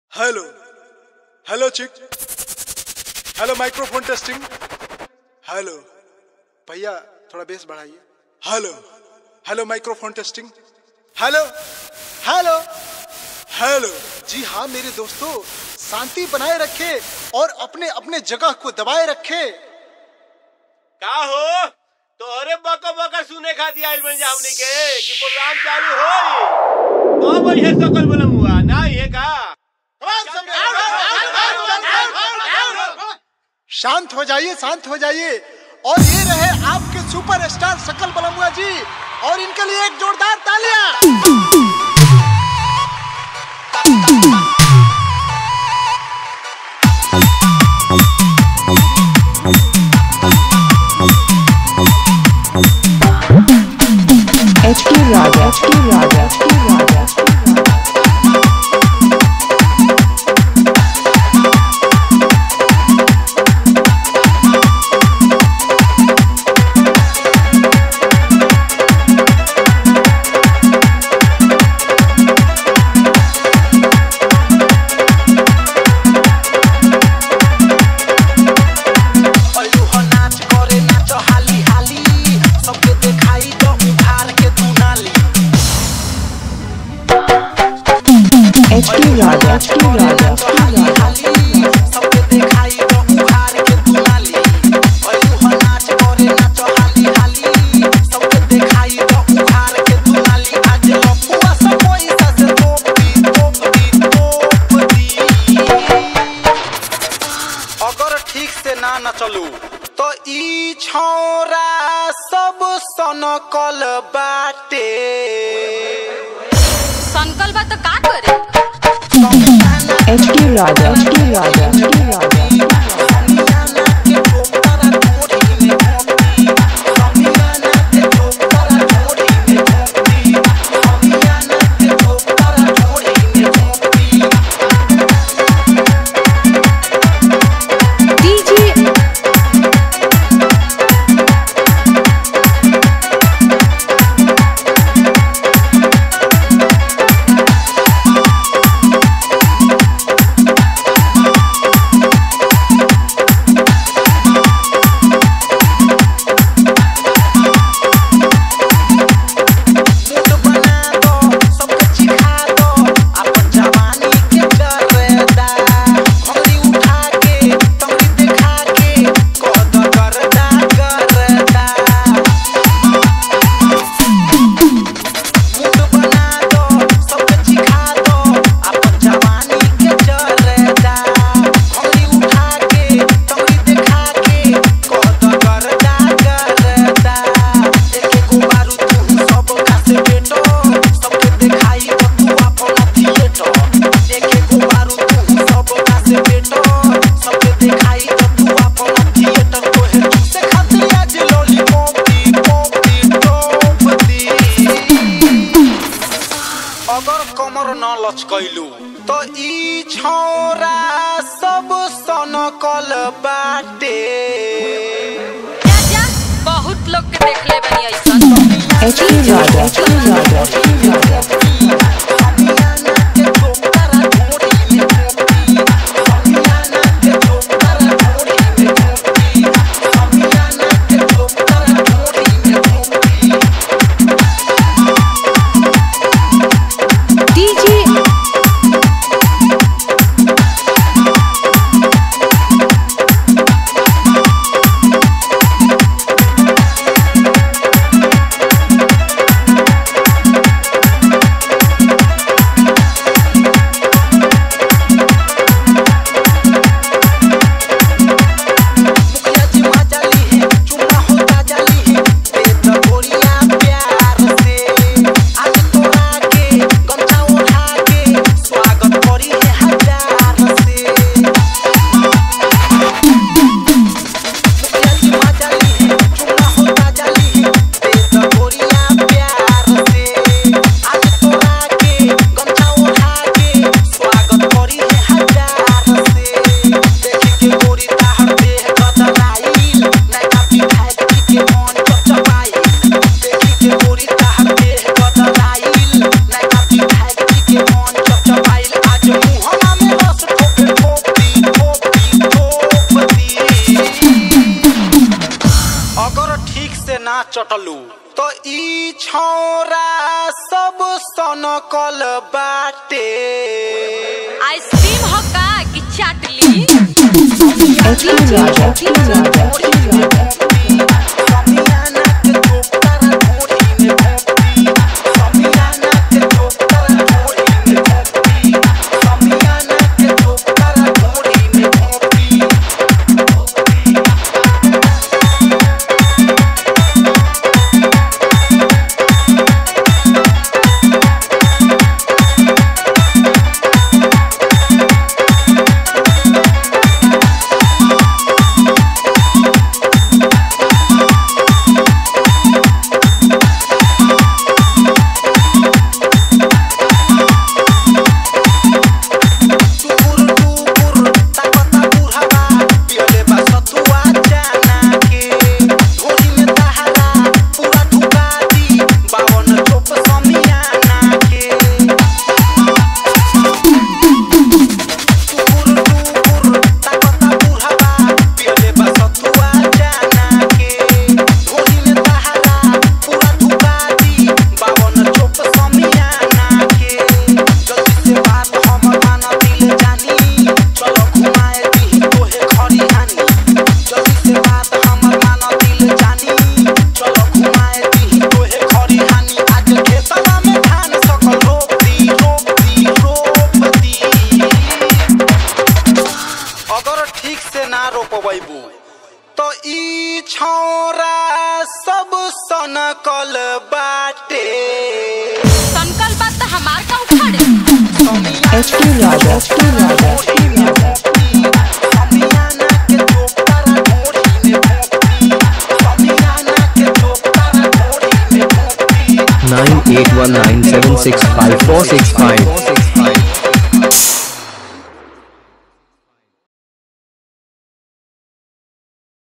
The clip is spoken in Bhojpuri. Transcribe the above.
Hello hello check, hello microphone testing, hello भैया थोड़ा बेस बढ़ाइए। Hello hello microphone testing, hello hello hello. जी हाँ मेरे दोस्तों, शांति बनाए रखे और अपने अपने जगह को दबाए रखे। का हो तोहरे बका बका सुने खाती आइल बन जा हमनी के कि प्रोग्राम चालू होई तो बढ़िया सकल बनम हुआ ना ये का। शांत हो जाइए, शांत हो जाइए। और ये रहे आपके सुपरस्टार सकल बलमुआ जी, और इनके लिए एक जोरदार तालियां। HK Raja, HK Raja, HK Raja. HK Raja, HK Raja, सबके दिखाई तो उखाड़ के दुनाली, और नाच करे नाचो हाली हाली, सबके दिखाई तो उखाड़ के दुनाली। आज लपुआ सब पैसा से तोपती तोपती तोपती। अगर ठीक से ना नचलू तो ई छौरा सब सनकल बाटे। संकल्प तो का करे। HK Raja, HK Raja, HK Raja. अगर कमर न लचकैलू तो ई छौरा सब सनकल बाटे। जा बहुत लोग के देख ले बनी ऐसा। HK Raja, HK Raja, HK Raja. कटलू तो ई छौरा सब सनकल बाटे आइसक्रीम हो का कि चाटली तो ई छौरा सब सनकल बाटे सनकल बात तो हमार का उखाड़े समियाना के चोकरा ढोरी में भोंकती समियाना के चोकरा ढोरी में भोंकती 9819765465